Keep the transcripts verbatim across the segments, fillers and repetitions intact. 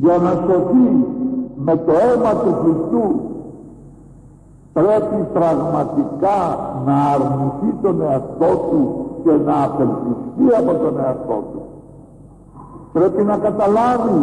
για να σωθεί με το αίμα του Χριστού πρέπει πραγματικά να αρνηθεί τον εαυτό του και να απελπιστεί από τον εαυτό του. Πρέπει να καταλάβει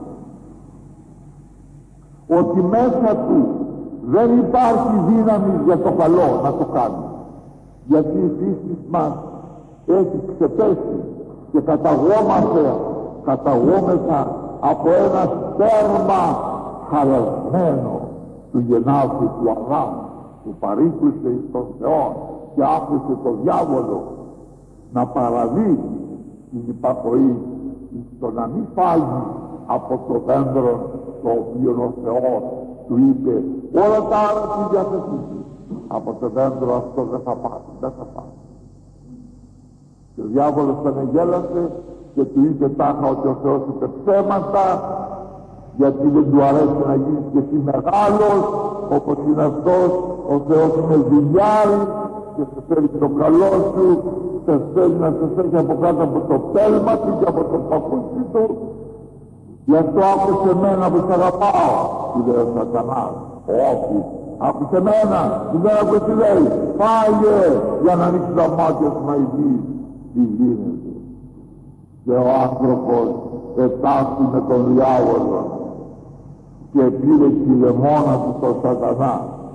ότι μέσα του δεν υπάρχει δύναμη για το καλό να το κάνει, γιατί η φύση μας έχει ξεπέσει και καταγόμαστε καταγόμεθα από ένα σπέρμα χαρασμένο του γεννάθου του Αδάμ, που παρήκουσε εις τον Θεό και άφησε τον διάβολο να παραδεί την υπακοή στο να μην φάγει από το δέντρο το οποίο ο Θεός του είπε όλα τα άλλα τη διαθέτει, από το δέντρο αυτό δεν θα πάρει, δεν θα πάρει. Και ο διάβολος τον εγέλασε και του είπε τάχα ότι ο Θεός είπε ψέματα, γιατί δεν του αρέσει να γίνεις και εσύ μεγάλος όπως είναι αυτός. Ο Θεός είναι δουλειάρης και σε θέλει το καλό σου, σε θέλει να σε έχει από κάτω από το πέλμα του και από το παπούτσι του. Γι' αυτό άκουσε μένα που σ' αγαπάω, του λέει ο Σατανάς. Όχι, άκουσε μένα, του δεν άκουσε τι λέει, φάγε για να ανοίξει τα μάτια σου να ειδείς τι γίνεται. Και ο άνθρωπος ετάχθη με τον διάβολο και πήρε τη λεμόνα του τον Σατανά.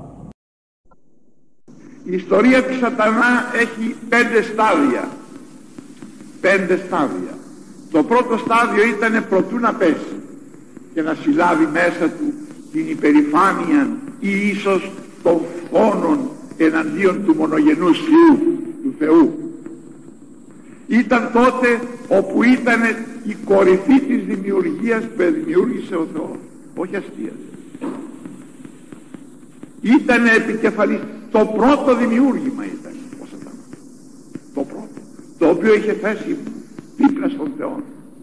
Η ιστορία του Σατανά έχει πέντε στάδια. Πέντε στάδια. Το πρώτο στάδιο ήταν προτού να πέσει και να συλλάβει μέσα του την υπερηφάνεια ή ίσως των φόνων εναντίον του μονογενούς Υιού, του Θεού. Ήταν τότε όπου ήταν η κορυφή της δημιουργίας που δημιούργησε ο Θεός, όχι αστείας. Ήταν επικεφαλής, το πρώτο δημιούργημα ήταν ο Σατανάς, το πρώτο, το οποίο είχε θέσει δίπλα στον Θεό.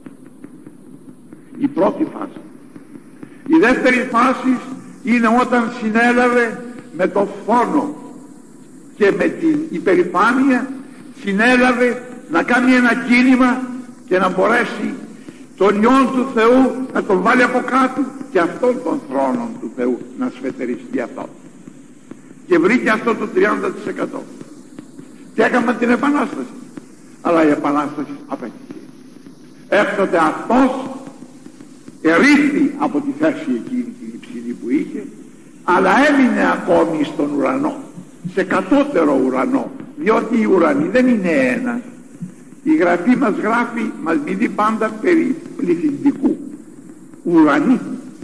Η πρώτη φάση. Η δεύτερη φάση είναι όταν συνέλαβε με το φόνο και με την υπερηφάνεια, συνέλαβε να κάνει ένα κίνημα και να μπορέσει τον Υιόν του Θεού να τον βάλει από κάτω και αυτόν τον θρόνο του Θεού να σφετεριστεί αυτό. Και βρήκε αυτό το τριάντα τοις εκατό. Και έκαμε την Επανάσταση. Αλλά η Επανάσταση απέτυχε. Έκτοτε αυτός ερήφθη από τη θέση εκείνη την υψηλή που είχε, αλλά έμεινε ακόμη στον ουρανό, σε κατώτερο ουρανό, διότι οι ουρανοί δεν είναι ένας. Η Γραφή μας γράφει, μας μιλεί πάντα περί πληθυντικού ουρανί.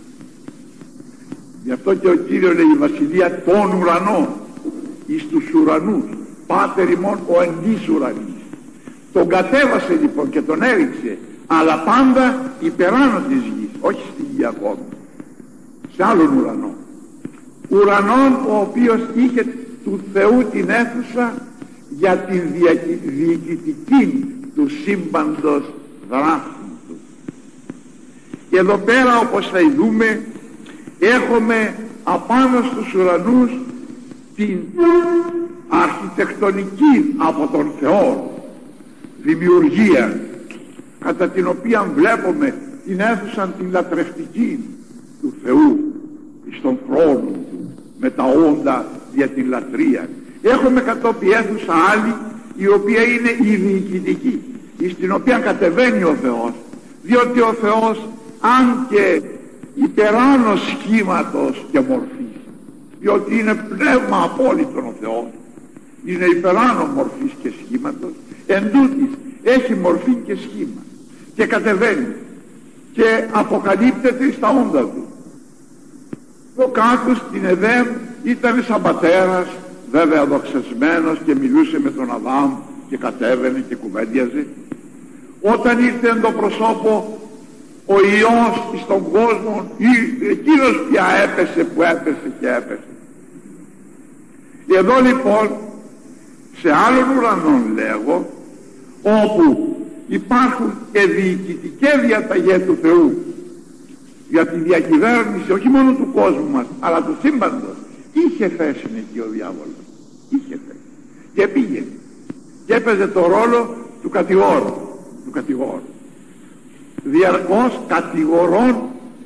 Γι' αυτό και ο Κύριος λέει η βασιλεία των ουρανών εις τους ουρανούς, πάτερ ημών ο εν της ουρανής. Τον κατέβασε λοιπόν και τον έριξε, αλλά πάντα υπεράνω της γης, όχι στη γη ακόμη, σε άλλον ουρανό. Ουρανόν ο οποίος είχε του Θεού την αίθουσα για την διοικητική του σύμπαντος δράση του. Και εδώ πέρα, όπως θα δούμε, έχουμε απάνω στους ουρανούς την αρχιτεκτονική από τον Θεό δημιουργία, κατά την οποία βλέπουμε την αίθουσα την λατρευτική του Θεού στον θρόνο του με τα όντα για την λατρεία. Έχουμε κατόπι αίθουσα άλλη, η οποία είναι η διοικητική, στην οποία κατεβαίνει ο Θεός, διότι ο Θεός, αν και υπεράνω σχήματος και μορφής, διότι είναι πνεύμα απόλυτον ο Θεός, είναι υπεράνω μορφής και σχήματος, εν τούτης έχει μορφή και σχήμα και κατεβαίνει και αποκαλύπτεται στα όντα του. Το κάτω στην Εδέμ ήταν σαν πατέρας, βέβαια δοξασμένος, και μιλούσε με τον Αδάμ και κατέβαινε και κουβέντιαζε. Όταν ήρθε εν το προσώπο ο Υιός στον κόσμο, εκείνος πια έπεσε που έπεσε και έπεσε. Εδώ λοιπόν σε άλλον ουρανόν λέγω, όπου υπάρχουν και διοικητικές διαταγές του Θεού για τη διακυβέρνηση όχι μόνο του κόσμου μας αλλά του σύμπαντος, είχε θέση εκεί ο διάβολος, είχε θέση και πήγαινε και έπαιζε το ρόλο του κατηγόρου, του κατηγόρου, διαρκώς κατηγορών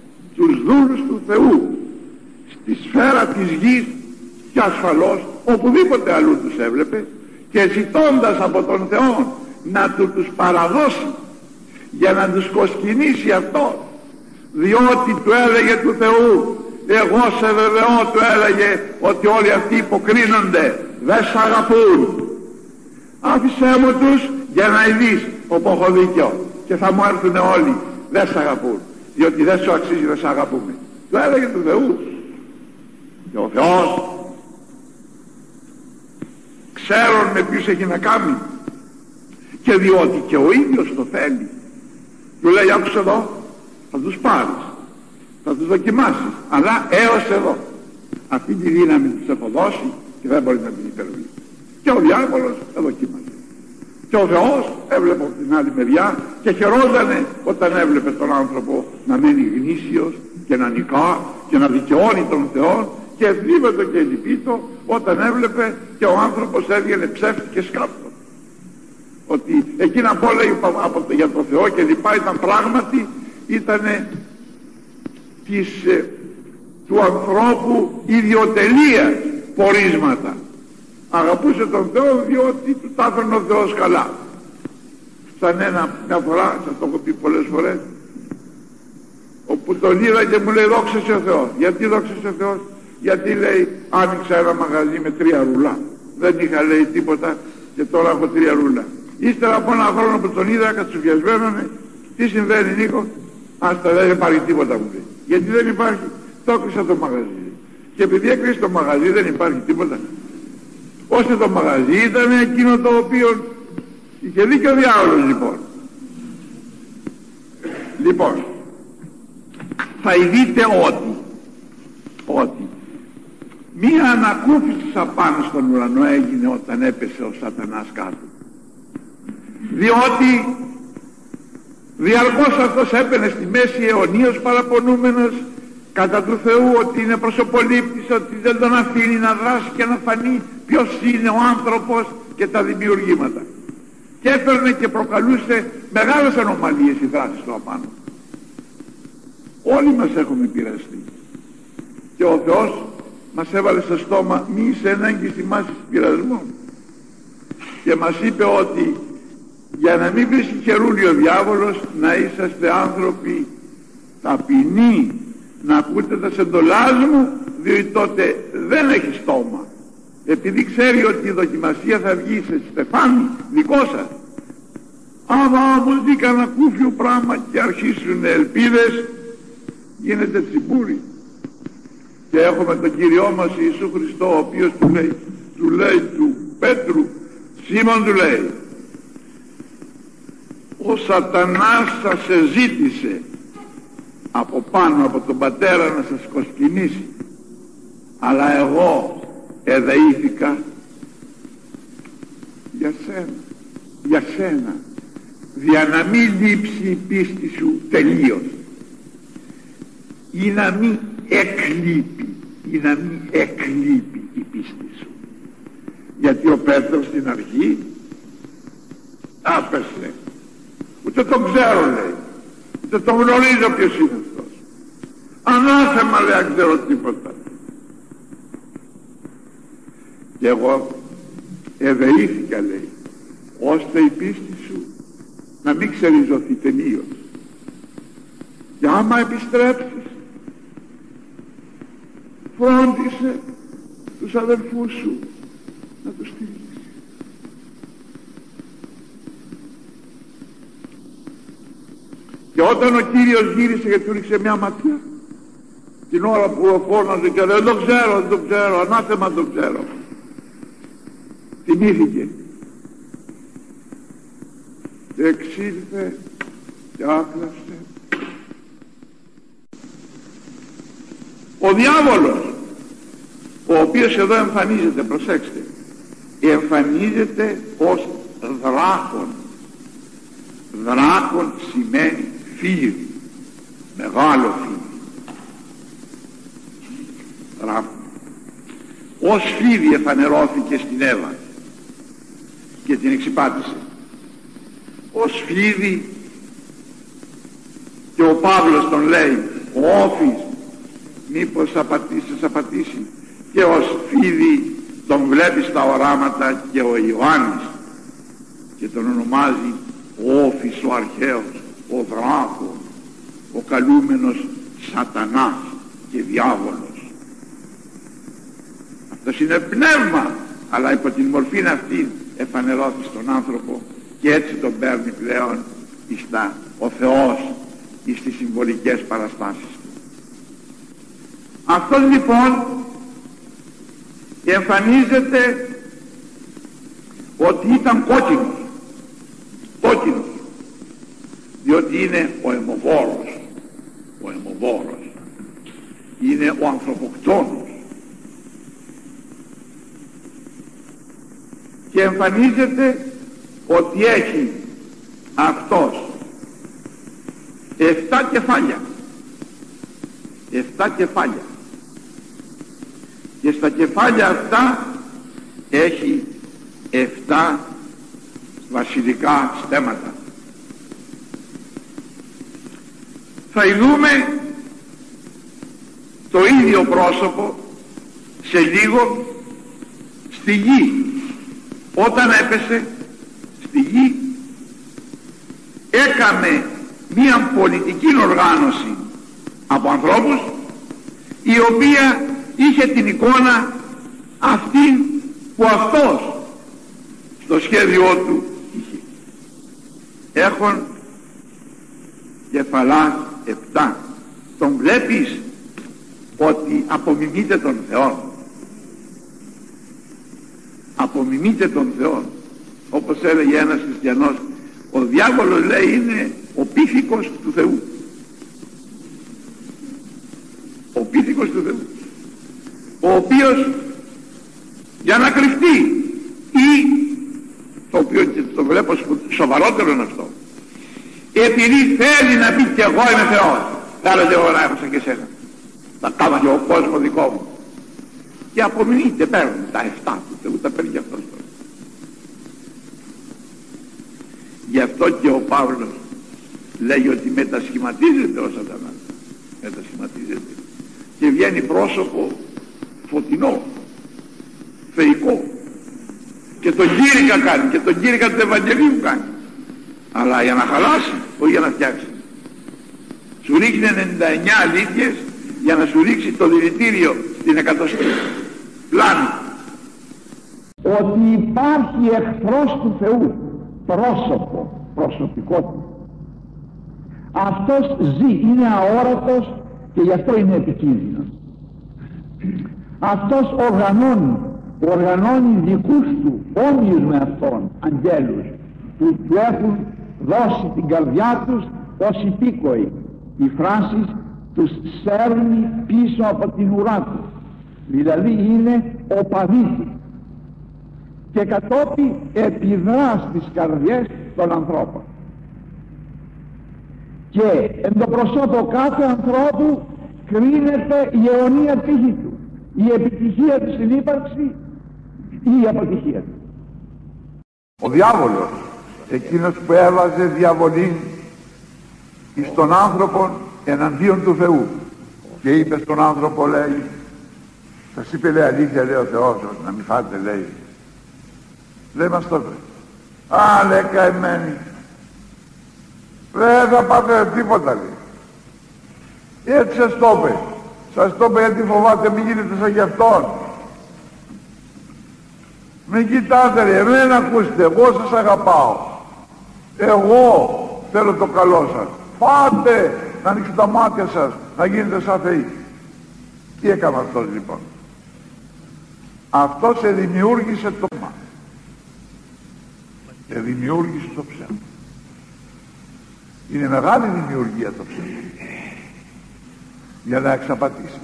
στους δούλους του Θεού, στη σφαίρα της γης και ασφαλώς οπουδήποτε αλλού τους έβλεπε, και ζητώντας από τον Θεό να του τους παραδώσει για να τους κοσκινήσει αυτό, διότι του έλεγε του Θεού, εγώ σε βεβαιώ, του έλεγε, ότι όλοι αυτοί υποκρίνονται, δεν σ' αγαπούν, άφησέ μου τους για να ειδείς όπου έχω δίκιο, και θα μου έρθουν όλοι, δεν σ' αγαπούν, διότι δεν σου αξίζει να σ' αγαπούμε. Του έλεγε του Θεού. Και ο Θεός, ξέρουν με ποιους έχει να κάνει, και διότι και ο ίδιος το θέλει, του λέει, άκουσε εδώ, θα τους πάρεις, θα τους δοκιμάσεις, αλλά έως εδώ. Αυτή τη δύναμη τους έχω δώσει και δεν μπορεί να την υπερβεί. Και ο διάβολος θα δοκίμασε. Και ο Θεός έβλεπε από την άλλη μεριά και χαιρόντανε όταν έβλεπε τον άνθρωπο να μένει γνήσιος και να νικά και να δικαιώνει τον Θεό, και θλίβεται και λυπήτο όταν έβλεπε και ο άνθρωπος έβγαινε ψεύτη και σκάπτο. Ότι εκείνα που έλεγε για τον Θεό και λοιπά ήταν πράγματι, ήτανε της, ε, του ανθρώπου ιδιοτελείας πορίσματα. Αγαπούσε τον Θεό διότι του τα έφερνε ο Θεός καλά. Σαν ένα, μια φορά, σας το έχω πει πολλές φορές, όπου τον είδα και μου λέει, δόξα σε ο Θεός. Γιατί δόξα σε ο Θεός? Γιατί, λέει, άνοιξα ένα μαγαζί με τρία ρουλά, δεν είχα, λέει, τίποτα, και τώρα έχω τρία ρουλά. Ύστερα από ένα χρόνο που τον είδα κατσουφιασμένον, τι συμβαίνει, Νίκο? Άστα, δεν υπάρχει τίποτα, μου λέει. Γιατί δεν υπάρχει? Το έκλεισα το μαγαζί. Και επειδή έκλεισε το μαγαζί δεν υπάρχει τίποτα. Ώστε το μαγαζί ήταν εκείνο το οποίο είχε δει και ο διάολος, λοιπόν. Λοιπόν, θα δείτε ότι ότι μία ανακούφιση απάνω στον ουρανό έγινε όταν έπεσε ο Σατανάς κάτω, διότι διαρκώς αυτός έπαινε στη μέση αιωνίως παραπονούμενος κατά του Θεού ότι είναι προσωπολήπτης, ότι δεν τον αφήνει να δράσει και να φανεί ποιος είναι ο άνθρωπος και τα δημιουργήματα, και έφερνε και προκαλούσε μεγάλες ανομαλίες η δράση του απάνω. Όλοι μας έχουμε πειραστεί και ο Θεός μας έβαλε στο στόμα, μη είσαι ανάγκη θυμάσεις πειρασμών, και μας είπε ότι για να μην βρίσκει χερούλι ο διάβολος, να είσαστε άνθρωποι ταπεινοί, να ακούτε τα σεντολάς μου, διότι τότε δεν έχει στόμα, επειδή ξέρει ότι η δοκιμασία θα βγει σε στεφάνι δικό σας. Άμα όμως δει κανένα κούφιο πράγμα και αρχίσουν ελπίδες, γίνεται τσιμπούρι. Και έχουμε τον Κύριό μας Ιησού Χριστό, ο οποίος του λέει, του λέει του Πέτρου, Σίμων, του λέει, ο Σατανάς σας ζήτησε από πάνω από τον Πατέρα να σας κοσκινήσει, αλλά εγώ εδεήθηκα για σένα, για σένα, για να μην λείψει η πίστη σου τελείως, ή να μην εκλείπει, ή να μην εκλείπει η πίστη σου. Γιατί ο Πέτρος στην αρχή άπεσε, ούτε τον ξέρω, λέει, ούτε τον γνωρίζω ποιος είναι αυτός, ανάθεμα, λέει, αν ξέρω τίποτα. Και εγώ ευεήθηκα, λέει, ώστε η πίστη σου να μην ξεριζωθεί τελείως, και άμα επιστρέψεις, φρόντισε τους αδελφούς σου να τους στηρίξεις. Και όταν ο Κύριος γύρισε και του ρίξε μια ματιά, την ώρα που φώναζε και δεν το ξέρω, δεν το ξέρω, ανάθεμα δεν το ξέρω, θυμήθηκε και εξήλθε και άκλαψε. Ο διάβολος, ο οποίος εδώ εμφανίζεται, προσέξτε, εμφανίζεται ως δράκον. Δράκον σημαίνει φίδι, μεγάλο φίδι. Δράκον. Ως φίδι εφανερώθηκε στην Εύα και την εξυπάτησε. Ως φίδι, και ο Παύλος τον λέει ο Όφης μήπως θα πατήσει, θα πατήσει, και ως Φίδι τον βλέπει στα οράματα και ο Ιωάννης και τον ονομάζει ο Όφης ο αρχαίος, ο δράκος, ο καλούμενος σατανάς και διάβολος. Αυτός είναι πνεύμα, αλλά υπό την μορφή αυτή εφανερώθη στον άνθρωπο και έτσι τον παίρνει πλέον εις τα, ο Θεός εις τις συμβολικές παραστάσεις του. Αυτός λοιπόν εμφανίζεται ότι ήταν κόκκινος, κόκκινος, διότι είναι ο αιμοβόρος, ο αιμοβόρος, είναι ο ανθρωποκτόνος, και εμφανίζεται ότι έχει αυτός εφτά κεφάλια, εφτά κεφάλια, και στα κεφάλια αυτά έχει εφτά βασιλικά στέμματα. Θα ειδούμε το ίδιο πρόσωπο σε λίγο στη γη. Όταν έπεσε στη γη, έκαμε μία πολιτική οργάνωση από ανθρώπους, η οποία είχε την εικόνα αυτή που αυτός στο σχέδιό του είχε. Έχουν κεφαλάς επτά. Τον βλέπεις ότι απομιμείται τον Θεό, απομιμείται τον Θεό. Όπως έλεγε ένας χριστιανός, ο διάβολος, λέει, είναι ο πίθηκος του Θεού, ο πίθηκος του Θεού, ο οποίος για να κρυφτεί, ή το οποίο το βλέπω σοβαρότερο είναι αυτό, επειδή θέλει να πει και εγώ είμαι Θεός, άρα δεν εγώ να έχω σαν και εσένα, θα κάνω και ο κόσμο δικό μου, και απομιμείται, παίρνει τα εφτά του Θεού, τα παίρνει αυτός. Γι' αυτό και ο Παύλος λέει ότι μετασχηματίζεται ο σατανάς, μετασχηματίζεται και βγαίνει πρόσωπο φωτεινό, θεϊκό, και τον κήρυκα κάνει, και τον κήρυκα του Ευαγγελίου κάνει, αλλά για να χαλάσει, όχι για να φτιάξει. Σου ρίχνει ενενήντα εννιά αλήθειες για να σου ρίξει το δηλητήριο στην εκατοστή πλάνη. Ότι υπάρχει εχθρός του Θεού, πρόσωπο, προσωπικότητα. Αυτός ζει, είναι αόρατος και γι' αυτό είναι επικίνδυνος. Αυτός οργανώνει, οργανώνει δικούς του, όμοιους με αυτόν, αγγέλους, που του έχουν δώσει την καρδιά τους ως υπήκοοι. Η φράση τους σέρνει πίσω από την ουρά του, δηλαδή είναι οπαδί του, και κατόπιν επιδρά στις καρδιές των ανθρώπων. Και εν το προσώπο κάθε ανθρώπου κρίνεται η αιωνία τύχη του, η επιτυχία του στην ύπαρξη ή η αποτυχία του. Ο διάβολος, εκείνος που έβαζε διαβολή εις τον άνθρωπο εναντίον του Θεού, και είπε στον άνθρωπο, λέει, σας είπε, λέει, αλήθεια, λέει ο Θεός, να μην φάτε, λέει. Λέει, μας το είπε. Α, λέει, καημένοι, δεν θα πάτε τίποτα, λέει. Έτσι σας το είπε. Σας το είπε γιατί φοβάται, μην γίνετε σαν γι' αυτόν. Μην κοιτάτε, λέει, εμένα ακούστε, εγώ σας αγαπάω, εγώ θέλω το καλό σας. Φάτε, να ανοίξετε τα μάτια σας, να γίνετε σαν θεοί. Τι έκανε αυτός λοιπόν? Αυτός σε δημιούργησε το ψέμα. Σε δημιούργησε το ψέμα. Είναι μεγάλη δημιουργία το ψέμα, για να εξαπατήσει.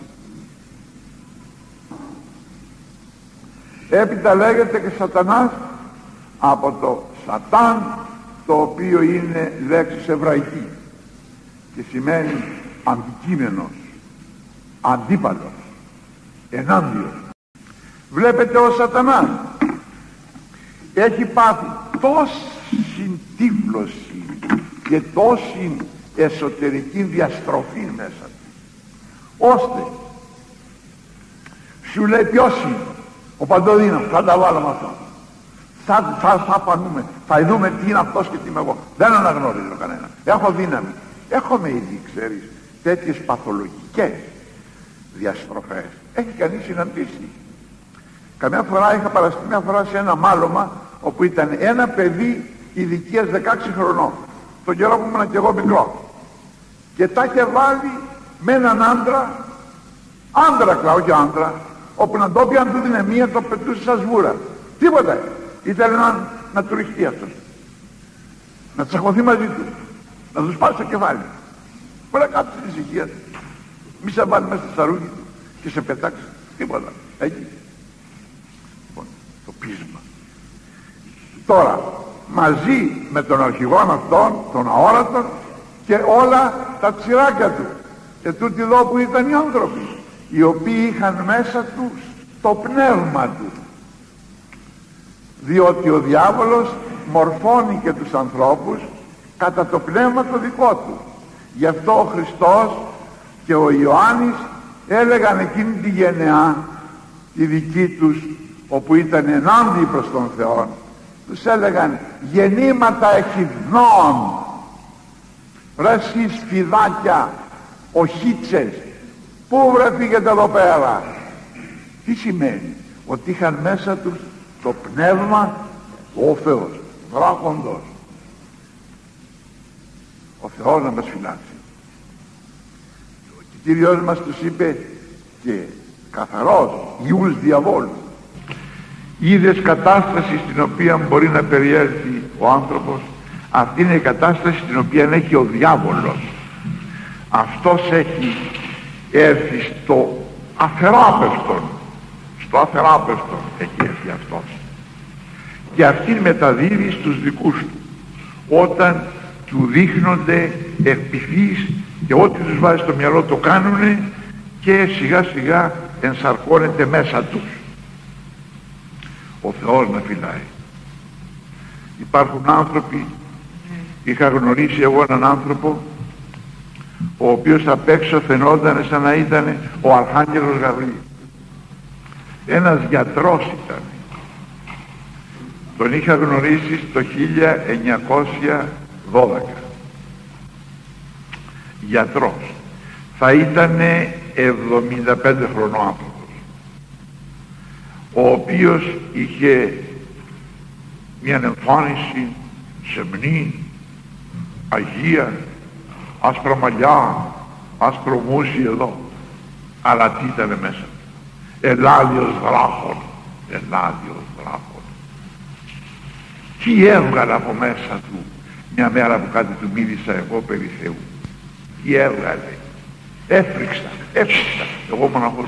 Έπειτα λέγεται και σατανάς από το σατάν, το οποίο είναι λέξης εβραϊκή και σημαίνει αντικείμενος, αντίπαλος, ενάντιος. Βλέπετε, ο σατανάς έχει πάθει τόση τύφλωση και τόση εσωτερική διαστροφή μέσα του, ώστε σου λέει ποιος είναι ο παντοδύναμος, θα τα βάλουμε αυτό, θα, θα, θα φανούμε, θα δούμε τι είναι αυτός και τι είμαι εγώ. Δεν αναγνωρίζω κανένα, έχω δύναμη, έχουμε ήδη, ξέρεις, τέτοιες παθολογικές διαστροφές έχει κανείς συναντήσει. Καμιά φορά είχα παραστεί μια φορά σε ένα μάλωμα όπου ήταν ένα παιδί ηλικίας δεκαέξι χρονών, τον καιρό που ήμουν και εγώ μικρό, και τα είχε βάλει με έναν άντρα, άντρα κλα, όχι άντρα, όπου να το πιαν του δίνε μία, το πετούσε σαν σβούρα. Τίποτα. Ήθελε να, να του ρηχτεί αυτός, να τσακωθεί μαζί του, να του σπάσει το κεφάλι. Μπορεί να κάψει την ησυχία του, μη σε βάλει μέσα στη σαρούγη του και σε πετάξει. Τίποτα. Εκεί. Λοιπόν, το πείσμα. Τώρα, μαζί με τον αρχηγόν αυτόν, τον αόρατον, και όλα τα τσιράκια του και τούτοι εδώ που ήταν οι άνθρωποι, οι οποίοι είχαν μέσα τους το πνεύμα του, διότι ο διάβολος μορφώνει και τους ανθρώπους κατά το πνεύμα το δικό του. Γι' αυτό ο Χριστός και ο Ιωάννης έλεγαν εκείνη τη γενεά, τη δική τους, όπου ήταν ενάντια προς τον Θεό, τους έλεγαν γεννήματα εχιδνών, ρε εσείς φιδάκια, οχίτσες, πού βρεθήκετε εδώ πέρα? Τι σημαίνει? Ότι είχαν μέσα τους το πνεύμα του όφεως, δράκοντος. Ο Θεός να μας φυλάξει. Ο Κύριος μας τους είπε και καθαρός, ιούς διαβόλου. Είδες κατάσταση στην οποία μπορεί να περιέλθει ο άνθρωπος? Αυτή είναι η κατάσταση στην οποία έχει ο διάβολος. Αυτός έχει έρθει στο αθεράπευτον, στο αθεράπευτον έχει έρθει αυτός, και αυτήν μεταδίδει στους δικούς του όταν του δείχνονται ευπηθείς και ό,τι τους βάζει στο μυαλό το κάνουνε, και σιγά σιγά ενσαρκώνεται μέσα τους. Ο Θεός να φυλάει. Υπάρχουν άνθρωποι, είχα γνωρίσει εγώ έναν άνθρωπο ο οποίος απ' έξω φαινόταν σαν να ήταν ο Αρχάγγελος Γαβρίλ. Ένας γιατρός ήταν. Τον είχα γνωρίσει το χίλια εννιακόσια δώδεκα. Γιατρός. Θα ήταν εβδομήντα πέντε χρονών άνθρωπος, ο οποίος είχε μια εμφάνιση σεμνή, αγία, άσπρα μαλλιά, άσπρο μουσι εδώ, αλλά τι ήταν μέσα? Ελάδιος βράχων, ελάδιος βράχων. Τι έβγαλε από μέσα του μια μέρα που κάτι του μίλησα εγώ περί Θεού? Τι έβγαλε? Έφρυξα, έφρυξα, εγώ μοναχός.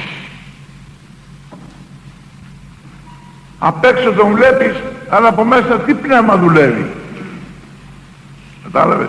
Απ' έξω τον βλέπεις, αλλά από μέσα τι πνεύμα δουλεύει? Κατάλαβες?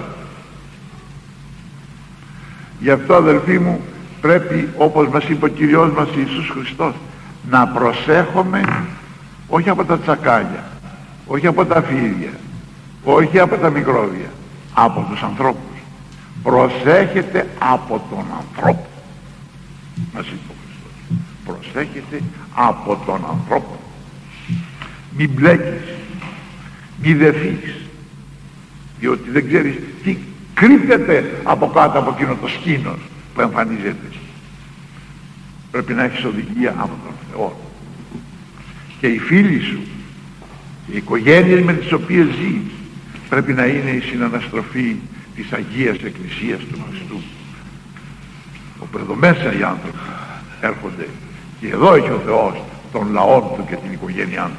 Γι' αυτό, αδελφοί μου, πρέπει, όπως μας είπε ο Κυριός μας Ιησούς Χριστός, να προσέχουμε όχι από τα τσακάλια, όχι από τα φίδια, όχι από τα μικρόβια, από τους ανθρώπους. Προσέχετε από τον ανθρώπο, μας είπε ο Χριστός. Προσέχετε από τον ανθρώπο. Μην μπλέκεις, μην δεθείς, διότι δεν ξέρεις τι κρύβεται από κάτω από εκείνο το σκήνος που εμφανίζεται. Πρέπει να έχεις οδηγία από τον Θεό. Και οι φίλοι σου, οι οικογένειες με τις οποίες ζεις, πρέπει να είναι η συναναστροφή της Αγίας Εκκλησίας του Χριστού, όπου εδώ μέσα οι άνθρωποι έρχονται, και εδώ έχει ο Θεός τον λαό του και την οικογένειά του,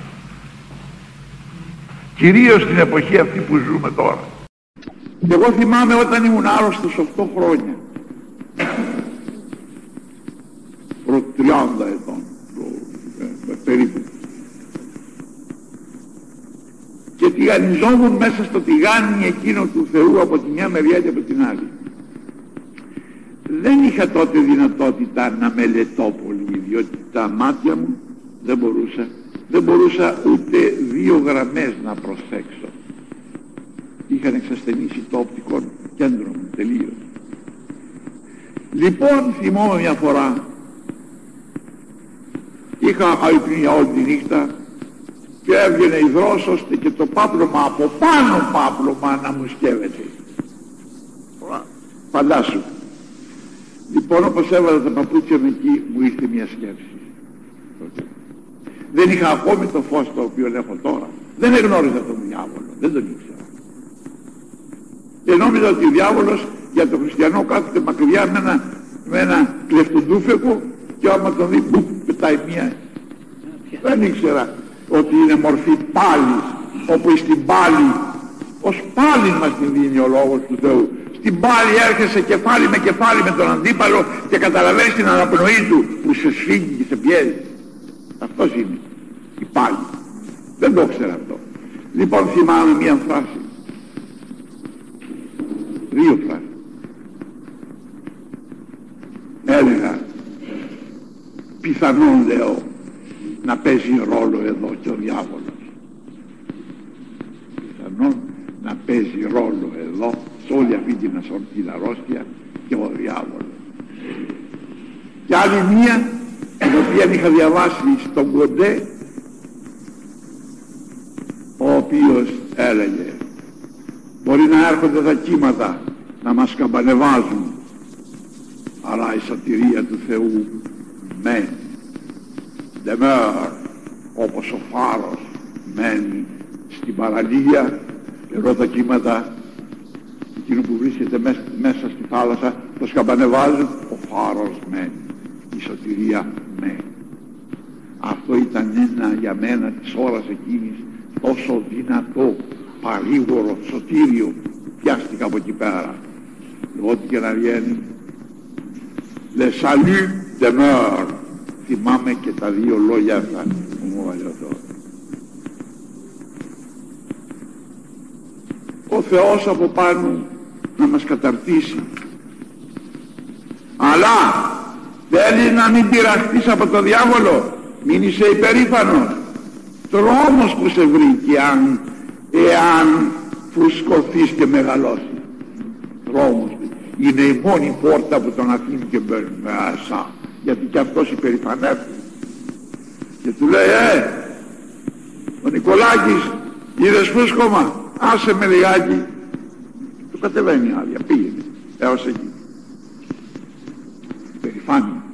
κυρίως στην εποχή αυτή που ζούμε τώρα. Και εγώ θυμάμαι όταν ήμουν άρρωστος οκτώ χρόνια, προ τριάντα ετών ε, περίπου, και τηγανιζόμουν μέσα στο τηγάνι εκείνο του Θεού από τη μια μεριά και από την άλλη. Δεν είχα τότε δυνατότητα να μελετώ πολύ, διότι τα μάτια μου δεν μπορούσα, δεν μπορούσα ούτε δύο γραμμές να προσέξω. Είχαν εξασθενήσει το οπτικό κέντρο μου τελείως. Λοιπόν, θυμόμαι μια φορά, είχα αϊπνία όλη τη νύχτα και έβγαινε υδρός ώστε και το πάπλωμα από πάνω πάπλωμα να μου σκεύεται. Φαντάσου. Λοιπόν, όπως έβαλα τα παπούτσια μου εκεί, μου ήρθε μια σκέψη. Δεν είχα ακόμη το φως το οποίο έχω τώρα. Δεν εγνώριζα τον διάβολο, δεν τον ήξερα. Και νόμιζα ότι ο διάβολος για τον χριστιανό κάθεται μακριά με ένα, με ένα κλεφτοντούφεκο και άμα τον δει μπουκ, πετάει μία. Δεν ήξερα ότι είναι μορφή πάλης, όπου στην πάλη, ως πάλη μας την δίνει ο λόγος του Θεού. Στην πάλη έρχεσαι κεφάλι με κεφάλι με τον αντίπαλο και καταλαβαίνεις την αναπνοή του που σε σφίγγει και σε πιέζει. Αυτός είναι η πάλη. Δεν το ήξερα αυτό. Λοιπόν, θυμάμαι μία φράση, δύο φράσεις. Έλεγα, πιθανόν, λέω, να παίζει ρόλο εδώ και ο διάβολος. Πιθανόν να παίζει ρόλο εδώ σε όλη αυτή την ασορτή αρρώστια και ο διάβολος. Και άλλη μία, την οποία είχα διαβάσει στον Κοντέ, ο οποίος έλεγε, μπορεί να έρχονται τα κύματα να μας καμπανεβάζουν, αλλά η σωτηρία του Θεού μένει. Δεμέρ, όπως ο φάρος μένει στην παραλία, ενώ τα κύματα, εκείνο που βρίσκεται μέσα, μέσα στη θάλασσα, το σκαμπανεβάζουν, ο φάρος μένει. Η σωτηρία μένει. Αυτό ήταν ένα για μένα της ώρας εκείνης τόσο δυνατό, παρήγορο, σωτήριο. Πιάστηκα από εκεί πέρα. Ό,τι και να βγαίνει. Le salut demeure. Θυμάμαι και τα δύο λόγια αυτά που μου βάλε τώρα. Ο Θεός από πάνω να μας καταρτήσει. Αλλά θέλει να μην πειραχτείς από το διάβολο. Μην είσαι υπερήφανος. Τρόμος που σε βρήκε αν, εάν φουσκωθείς και μεγαλώσεις. Τρόμος. Είναι η μόνη πόρτα που τον αφήνει και μπαίνει μέσα. Γιατί και αυτός υπερηφανεύεται. Και του λέει, ε, ο Νικολάκης, είδες φούσκωμα, άσε με λιγάκι. Του κατεβαίνει άδεια, πήγαινε έως εκεί. Υπερηφάνεια.